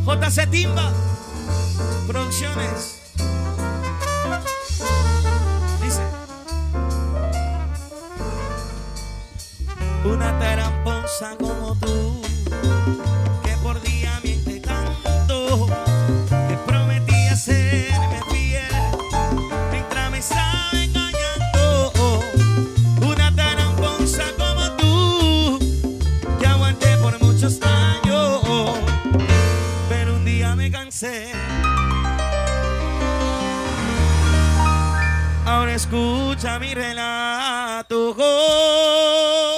JC Timba Producciones. Dice: una tramposa como tú, que por día miente tanto, que prometía serme fiel, mientras me estaba engañando. Una tramposa como tú, que aguanté por muchos años, pero un día me cansé. Ahora escucha mi relato.